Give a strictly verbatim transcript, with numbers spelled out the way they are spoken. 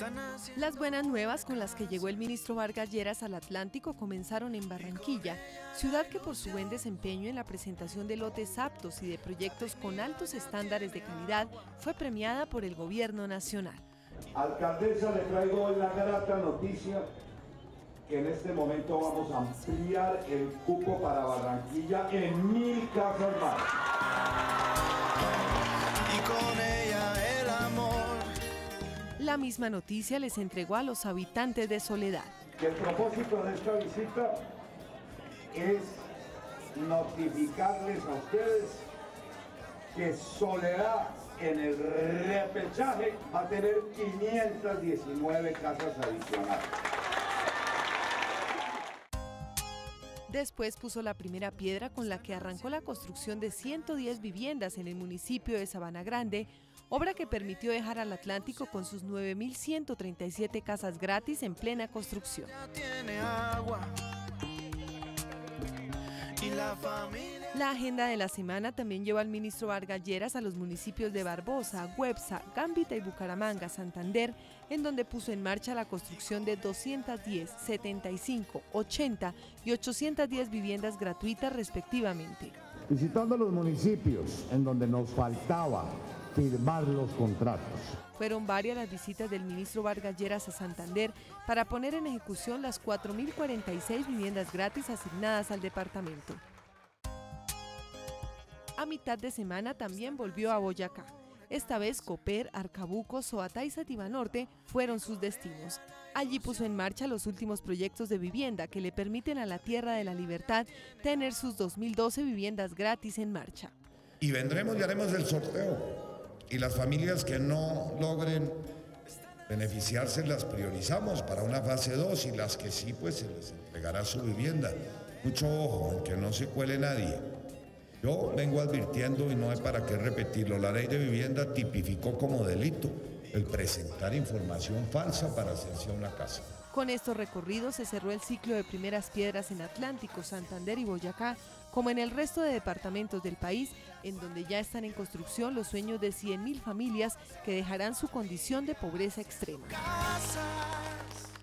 Las buenas nuevas con las que llegó el ministro Vargas Lleras al Atlántico comenzaron en Barranquilla, ciudad que por su buen desempeño en la presentación de lotes aptos y de proyectos con altos estándares de calidad fue premiada por el gobierno nacional. Alcaldesa, le traigo hoy la grata noticia que en este momento vamos a ampliar el cupo para Barranquilla en mil casas más. Y con ella el amor. La misma noticia les entregó a los habitantes de Soledad. El propósito de esta visita es notificarles a ustedes que Soledad en el repechaje va a tener quinientas diecinueve casas adicionales. Después puso la primera piedra con la que arrancó la construcción de ciento diez viviendas en el municipio de Sabana Grande, obra que permitió dejar al Atlántico con sus nueve mil ciento treinta y siete casas gratis en plena construcción. La agenda de la semana también llevó al ministro Vargas Lleras a los municipios de Barbosa, Güepsa, Gambita y Bucaramanga, Santander, en donde puso en marcha la construcción de doscientas diez, setenta y cinco, ochenta y ochocientas diez viviendas gratuitas respectivamente. Visitando los municipios en donde nos faltaba firmar los contratos. Fueron varias las visitas del ministro Vargas Lleras a Santander para poner en ejecución las cuatro mil cuarenta y seis viviendas gratis asignadas al departamento. A mitad de semana también volvió a Boyacá. Esta vez Copper, Arcabuco, Soatá y Sativa Norte fueron sus destinos. Allí puso en marcha los últimos proyectos de vivienda que le permiten a la Tierra de la Libertad tener sus dos mil doce viviendas gratis en marcha. Y vendremos y haremos el sorteo. Y las familias que no logren beneficiarse las priorizamos para una fase dos y las que sí, pues se les entregará su vivienda. Mucho ojo en que no se cuele nadie. Yo vengo advirtiendo y no hay para qué repetirlo. La ley de vivienda tipificó como delito el presentar información falsa para hacerse a una casa. Con estos recorridos se cerró el ciclo de primeras piedras en Atlántico, Santander y Boyacá, como en el resto de departamentos del país, en donde ya están en construcción los sueños de cien mil familias que dejarán su condición de pobreza extrema. Casas.